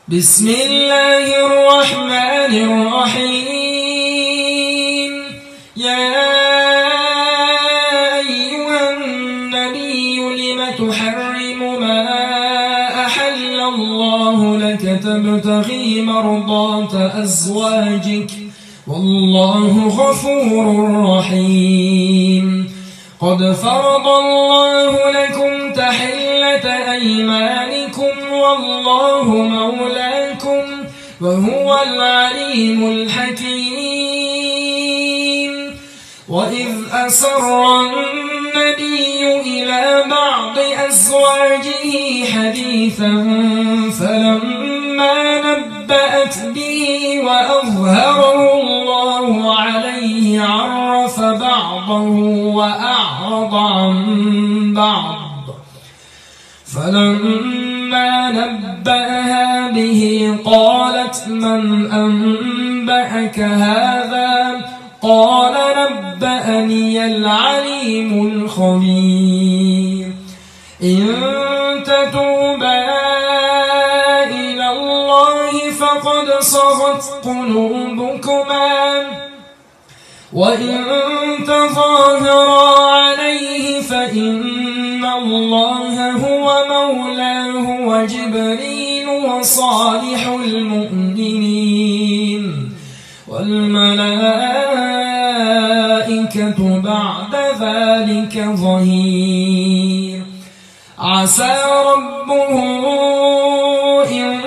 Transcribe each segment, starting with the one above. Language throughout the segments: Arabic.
بسم الله الرحمن الرحيم. يا أيها النبي لم تحرم ما أحل الله لك تبتغي مرضات أزواجك والله غفور رحيم. قد فرض الله لكم تحلة أيمانكم والله مولاكم وهو العليم الحكيم. وإذ أسر النبي إلى بعض أزواجه حديثا فلما نبأت به وأظهره الله عليه عرف بعضه وأعرض عن بعض. فلما نبأها به قالت من أنبأك هذا؟ قال نبأني العليم الخبير. إن تتوبا إلى الله فقد صغت قلوبكما وإن تظاهرا عليه فإن الله هو مولاه وجبريل وصالح المؤمنين والملائكة بعد ذلك ظهير. عسى ربه إن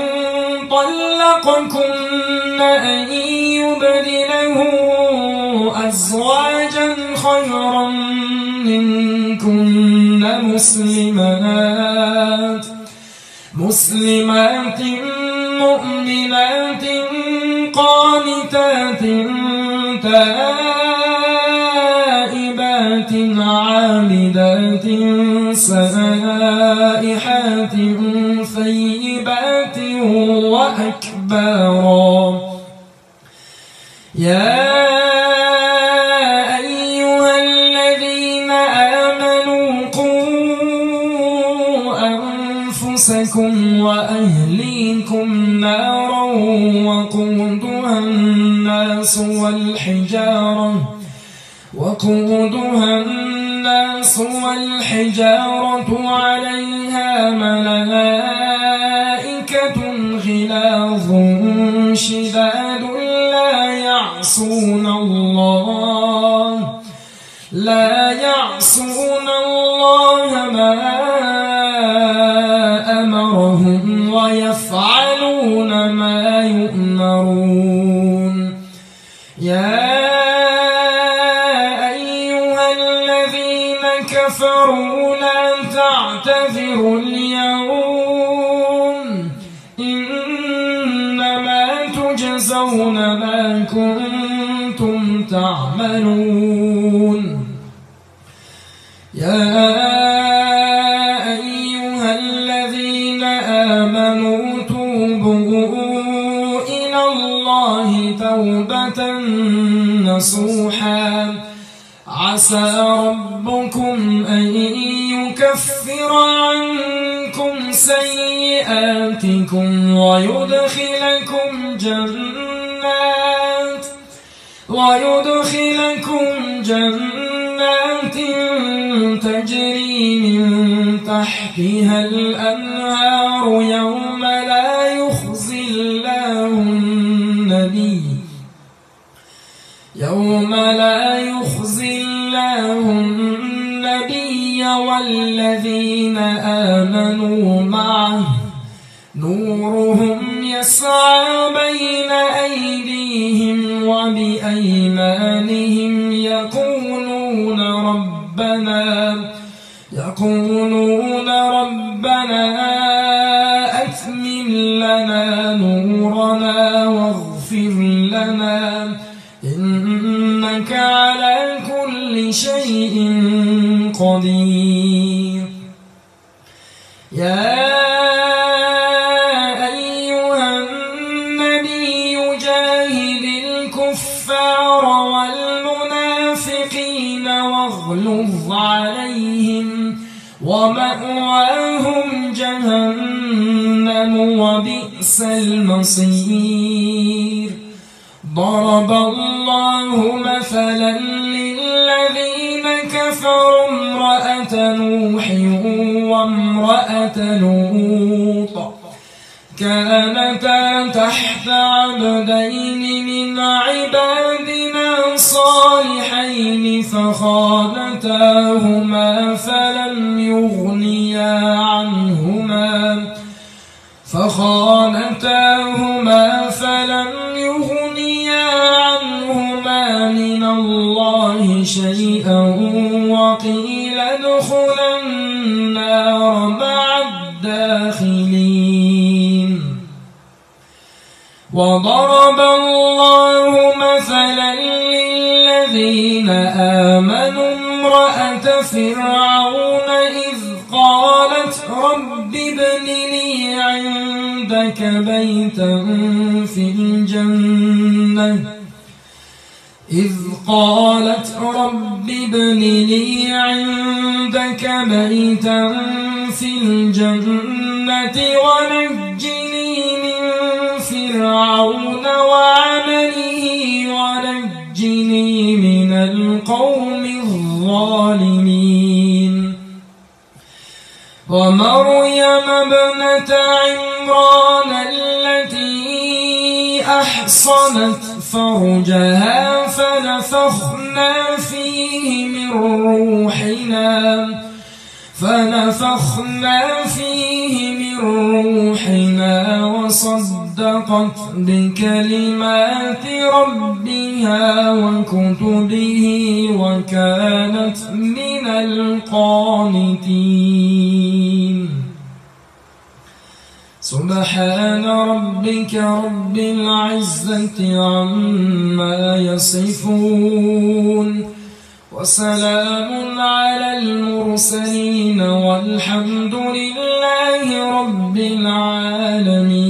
طلقكن أن يبدله أزواجا خيرا منكن مسلمات مؤمنات قانتات تائبات عابدات سائحات ثيبات وأكبارا. يا أيها الذين آمنوا قوا أنفسكم وأهليكم نارا وقودها الناس والحجارة عليها ملائكة غلاظ شداد لا يعصون الله ما أمرهم ويفعلون ما يؤمرون. يا أيها الذين كفروا لا تعتذروا اليوم إنما تجزون ما كنتم تعملون. يا أيها الذين آمنوا توبوا إلى الله توبة نصوحا. عسى ربكم أن يكفر عنكم سيئاتكم ويدخلكم جنات تجري من تحتها الأنهار يوم لا يخزي الله النبي والذين آمنوا معه نورهم يسعى بين أيديهم وبأيمانهم يقولون ربنا أتمم لنا نورنا واغفر لنا إنك على كل شيء قدير. يا أيها النبي جاهد الكفار والمنافقين واغلظ عليهم ومأواهم جهنم وبئس المصير. ضرب الله مثلا للذين كفروا امرأة نوح وامرأة لوط كانتا تحت عبدين من عبادنا صالحين فخانتاهما فلم يغنيا عنهما من الله شيئا وقيل ادخلا النار مع الداخلين. وضرب الله مثلا للذين آمنوا امرأة فرعون إذ قالت رب ابن لي عندك بيتا في الجنة ونجني من فرعون وعمله ونجني من القوم الظالمين. ومريم ابنة عمران التي أحصنت فرجها فنفخنا فيه من روحنا وصدقت بكلمات ربها وكتبه وكانت من القانتين. سبحان ربك رب العزة عما يصفون وسلام على المرسلين والحمد لله رب العالمين.